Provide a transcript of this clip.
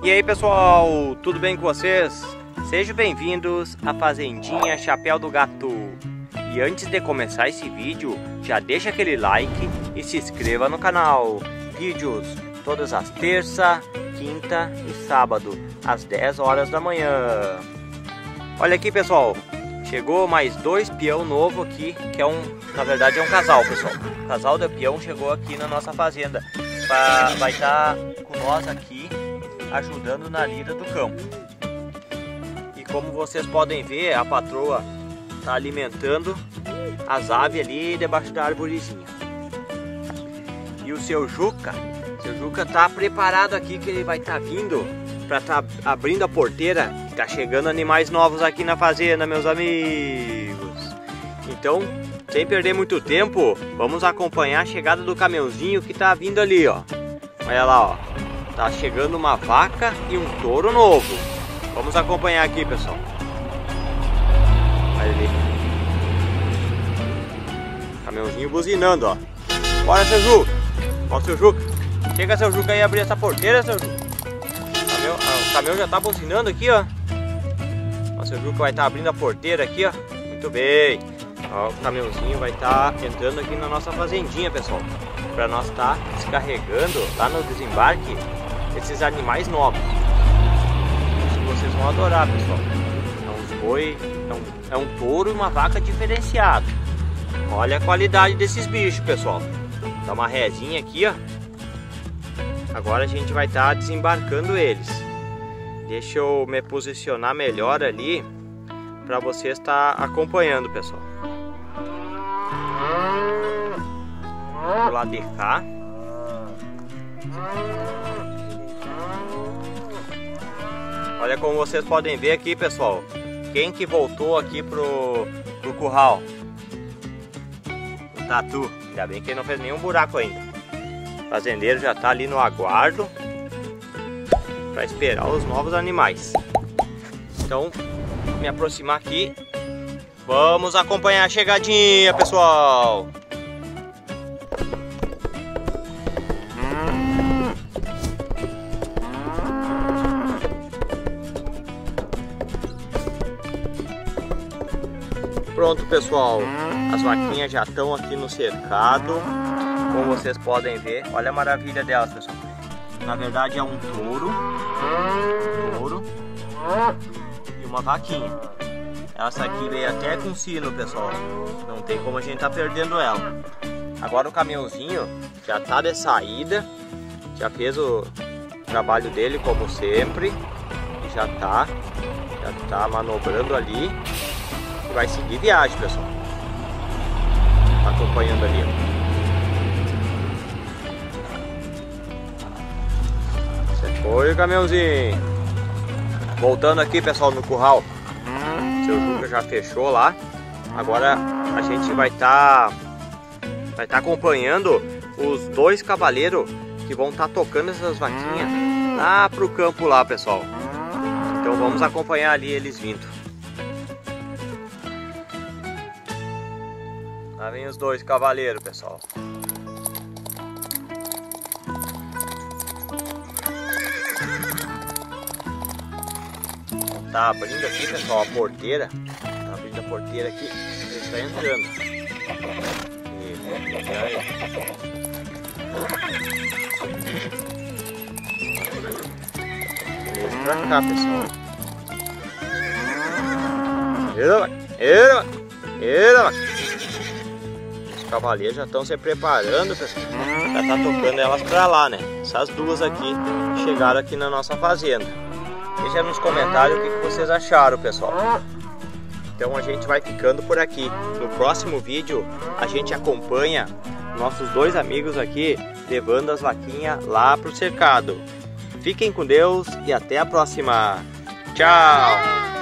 E aí pessoal, tudo bem com vocês? Sejam bem-vindos à Fazendinha Chapéu do Gato. E antes de começar esse vídeo, já deixa aquele like e se inscreva no canal. Vídeos todas as terça, quinta e sábado, às 10 horas da manhã. Olha aqui pessoal, chegou mais dois peão novo aqui, que na verdade é um casal pessoal. O casal de peão chegou aqui na nossa fazenda. Vai estar com nós aqui, ajudando na lida do campo. E como vocês podem ver, a patroa está alimentando as aves ali debaixo da arvorezinha. E o seu Juca tá preparado aqui, que ele vai estar vindo para estar abrindo a porteira. Tá chegando animais novos aqui na fazenda, meus amigos. Então, sem perder muito tempo, vamos acompanhar a chegada do caminhãozinho que tá vindo ali, ó. Olha lá, ó. Tá chegando uma vaca e um touro novo. Vamos acompanhar aqui, pessoal. Olha ali. Caminhãozinho buzinando, ó. Bora, seu Juca. Ó, seu Juca. Chega, seu Juca, aí abrir essa porteira, seu Juca. O caminhão já tá buzinando aqui, ó. O seu Juca vai estar abrindo a porteira aqui, ó. Muito bem. Ó, o caminhãozinho vai estar entrando aqui na nossa fazendinha, pessoal. Para nós estar descarregando lá no desembarque esses animais novos. Isso vocês vão adorar, pessoal. É uns boi, é um touro e uma vaca diferenciado. Olha a qualidade desses bichos, pessoal. Dá uma rezinha aqui, ó. Agora a gente vai estar desembarcando eles. Deixa eu me posicionar melhor ali para você estar acompanhando, pessoal. Do lado de cá. Olha como vocês podem ver aqui, pessoal. Quem que voltou aqui pro curral? O Tatu. Ainda bem que ele não fez nenhum buraco ainda. O fazendeiro já tá ali no aguardo para esperar os novos animais. Então, me aproximar aqui. Vamos acompanhar a chegadinha, pessoal. Pronto, pessoal, as vaquinhas já estão aqui no cercado. Como vocês podem ver, olha a maravilha delas, pessoal. Na verdade é um touro e uma vaquinha. Essa aqui veio até com sino, pessoal. Não tem como a gente tá perdendo ela. Agora o caminhãozinho já tá de saída, já fez o trabalho dele como sempre e já tá manobrando ali. E vai seguir viagem, pessoal. Tá acompanhando ali, ó. Você foi o caminhãozinho. Voltando aqui, pessoal, no curral. Seu Juca já fechou lá. Agora a gente vai estar acompanhando os dois cavaleiros que vão estar tocando essas vaquinhas lá pro campo lá, pessoal. Então vamos acompanhar ali eles vindo. Lá vem os dois cavaleiros, pessoal. Tá abrindo aqui, pessoal, a porteira. Tá abrindo a porteira aqui. Ele está entrando. Vem pra cá, pessoal. Os cavaleiros já estão se preparando, pessoal. Já tá tocando elas pra lá, né? Essas duas aqui chegaram aqui na nossa fazenda. Deixa nos comentários o que vocês acharam, pessoal. Então a gente vai ficando por aqui. No próximo vídeo a gente acompanha nossos dois amigos aqui levando as vaquinhas lá pro cercado. Fiquem com Deus e até a próxima. Tchau!